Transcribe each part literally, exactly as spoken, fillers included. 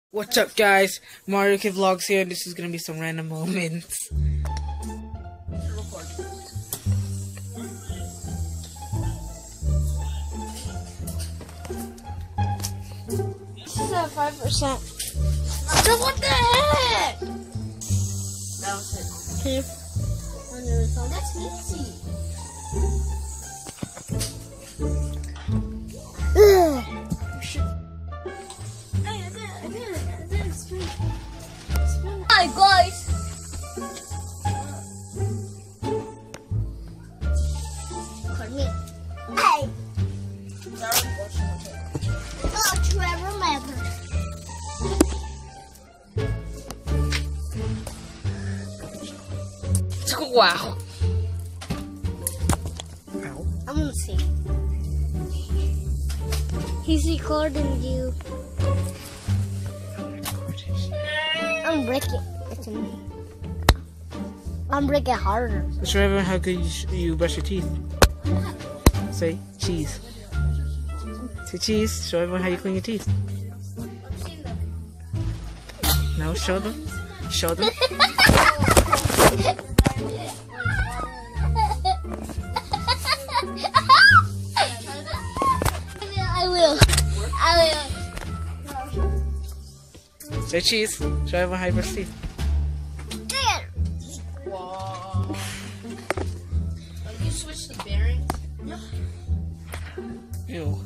What's up, guys? Mario Kid Vlogs here, and this is gonna be some random moments. This is at five percent. So what the heck? That was it. Can you on your phone? That's easy. Ugh. Hi guys. Hey. Oh, Trevor Maverick. Wow. I'm gonna see. He's recording you. I'm breaking. It's me. I'm breaking harder. Show everyone how good you, sh you brush your teeth. Say cheese. Say cheese. Show everyone how you clean your teeth. No, show them. Show them. I will. I will. Say cheese. Show everyone how you brush your teeth. There. Wow. Have you switched the bearings? Yep. Ew.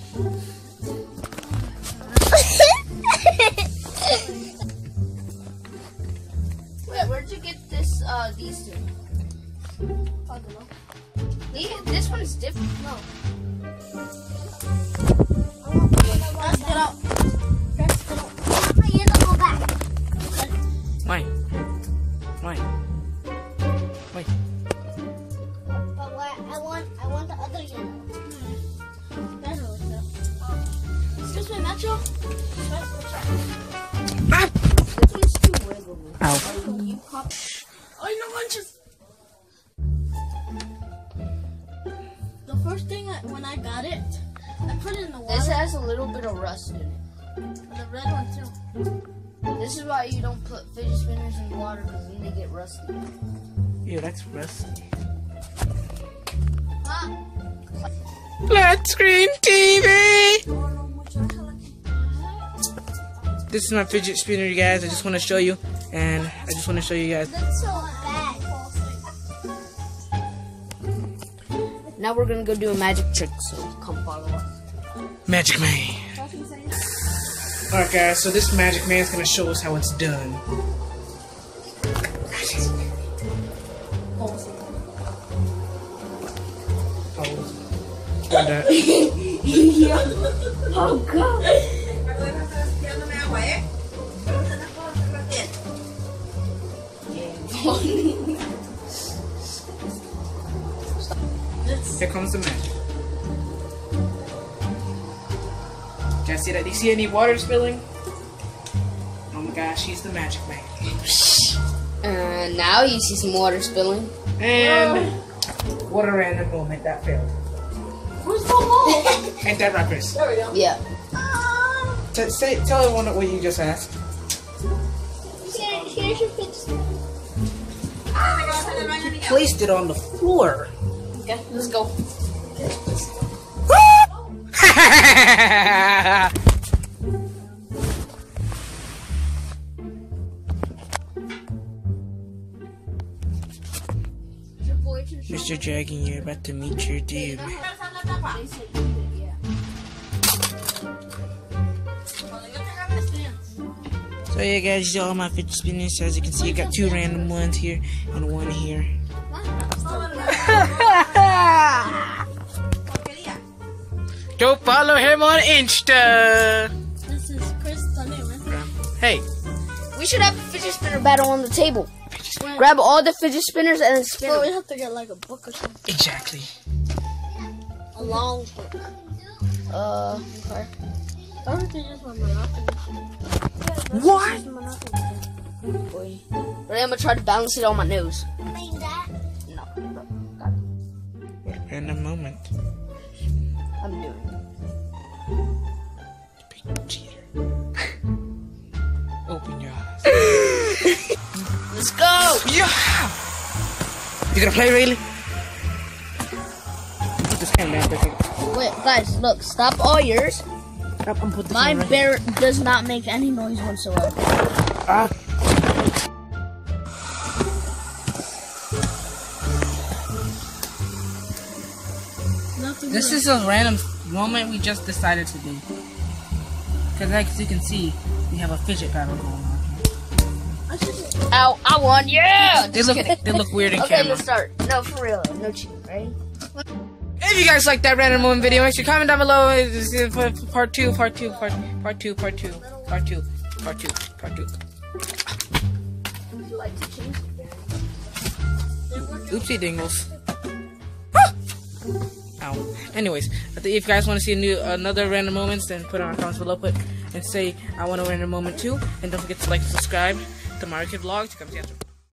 Wait, where'd you get this? Uh, these two? I don't know. These, this one is different. No. Let's get out. Let's get out. I need to go back. Why? Why? Why? But what I want, I want the other yellow. Excuse me, Metro. Ah! This one's too wiggly. Ow. You pop. Oh, no lunches. The first thing I, when I got it, I put it in the water. This has a little bit of rust in it. The red one too. This is why you don't put fidget spinners in water, because then they get rusty. Ew, that's rusty. Ah. Flat screen T V! This is my fidget spinner, you guys. I just want to show you, and I just want to show you guys. That's so bad. Now we're gonna go do a magic trick, so come follow us. Magic Man. Alright, guys, so this Magic Man's gonna show us how it's done. Oh. Got that. Oh god! Here comes the magic. Do you see that? Do you see any water spilling? Oh my gosh, he's the Magic Man. And now you see some water spilling. And what a random moment that failed. Where's the hole? Ain't that right, Chris? There we go. Yeah. T say, tell everyone what you just asked. Here, here's your fidget. He placed it on the floor. Okay, let's go. Mister Dragon, you're about to meet your doom. So yeah, guys, these are all my fidget spinners. As you can see, I got two random ones here and one here. Go follow him on Insta. This is Chris Thunder. Hey, We should have a fidget spinner battle on the table. Grab all the fidget spinners and then spin Well, we them. have to get like a book or something. exactly. A long book. Uh, okay. Or we could use my Monopoly. What? Boy. But I'm gonna try to balance it on my nose. Like that? No. Got it. What a random moment. I'm doing it. Big cheater. Let's go! Yeah! You gonna play, really? Put this camera down there. Wait, guys, look. Stop all yours. Up and put this My one right bear does not make any noise whatsoever. Ah. This is a random moment we just decided to do. Because as you can see, we have a fidget battle going on. Ow, I won, yeah! They look, they look weird in Okay, camera. let's start. No, for real. No cheating, ready? If you guys like that random moment video, make sure to comment down below. This is for part two, part two, part, part two, part two, part two, part two, part two. Would you like to change it? Oopsie dingles. Ow. Anyways, if you guys want to see a new another random moments, then put it on the comments below. Put and say I want a random moment too, and don't forget to like and subscribe to Mario Kid Vlogs to come see after.